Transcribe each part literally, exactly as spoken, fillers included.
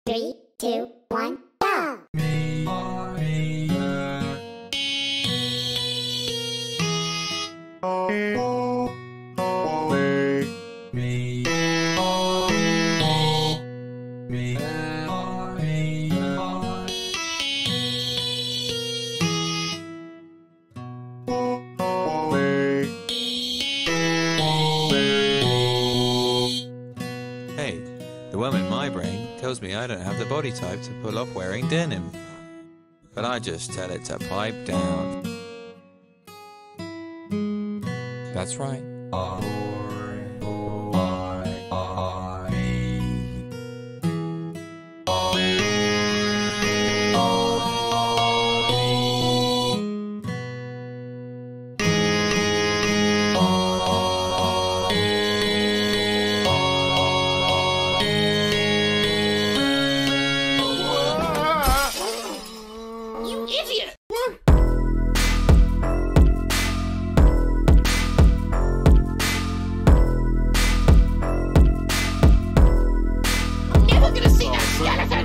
Three, two, one, go! Me, me, oh, oh, me, oh, me, oh, me, Hey, the worm in my brain tells me I don't have the body type to pull off wearing denim. But I just tell it to pipe down. That's right. You idiot! I'm never gonna see that skeleton!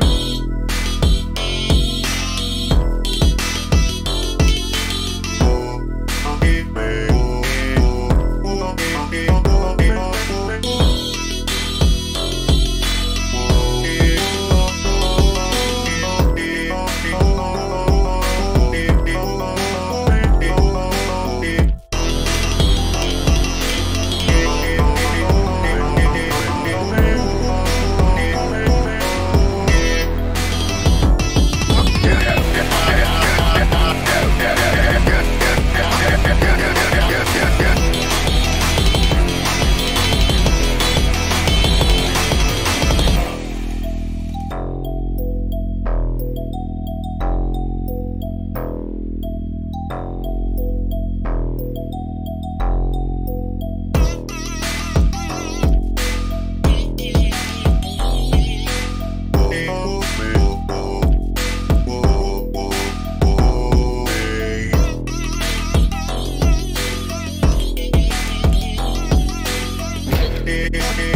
oh.